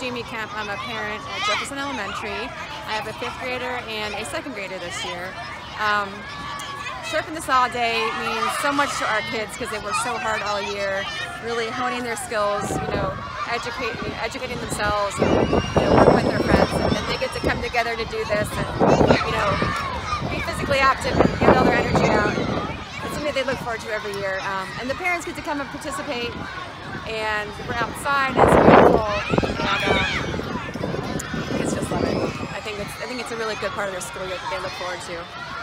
Jamie Kemp. I'm a parent at Jefferson Elementary. I have a 5th grader and a 2nd grader this year. Sharpen the Saw Day means so much to our kids because they work so hard all year, really honing their skills, educating themselves, and, working with their friends. And then they get to come together to do this and, be physically active and get all their energy out. It's something they look forward to every year. And the parents get to come and participate, and we're outside, and it's beautiful, and kids just love it. I think it's a really good part of their school year that they look forward to.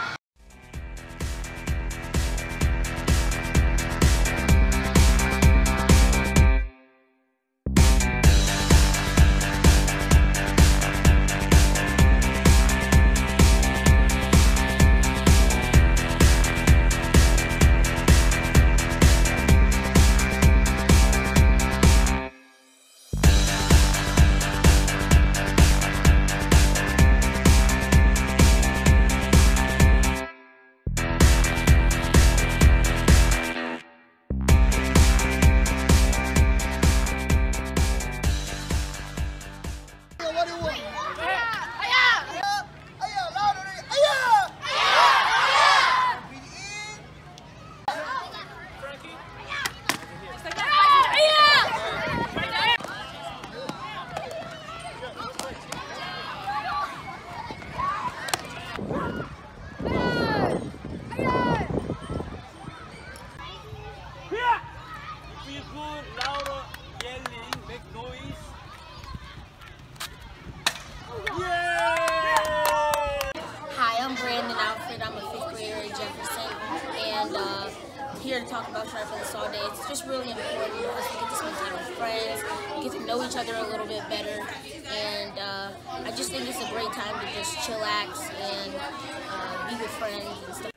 I'm a 5th grader at Jefferson, and here to talk about Sharpen the Saw Day. It's just really important because we get to spend time with friends, we get to know each other a little bit better, and I just think it's a great time to just chillax and be with friends and stuff.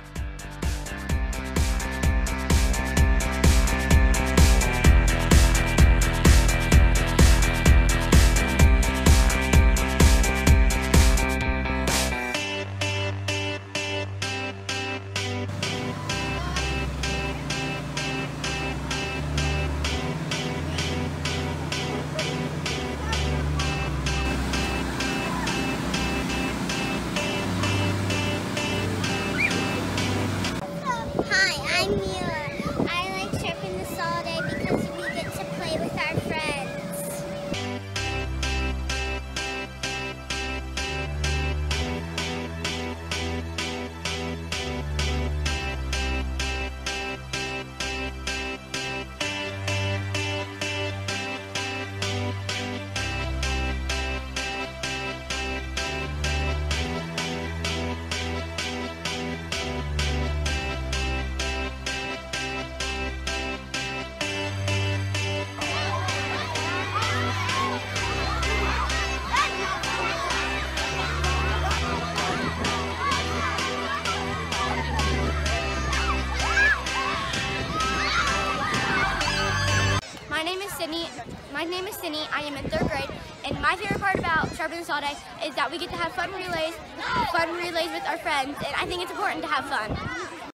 My name is Sydney. I am in 3rd grade, and my favorite part about Sharpen the Saw Day is that we get to have fun relays with our friends, and I think it's important to have fun.